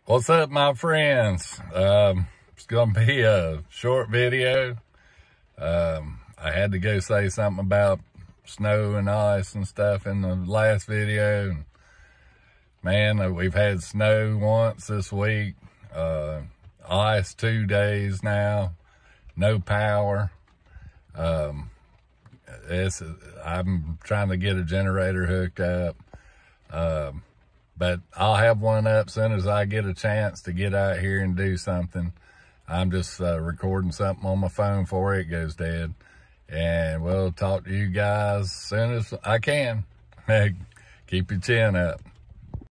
What's up, my friends? It's gonna be a short video. I had to go say something about snow and ice and stuff in the last video. Man, we've had snow once this week, ice 2 days now, no power. I'm trying to get a generator hooked up. But I'll have one up soon as I get a chance to get out here and do something. I'm just recording something on my phone before it goes dead. And we'll talk to you guys as soon as I can. Keep your chin up.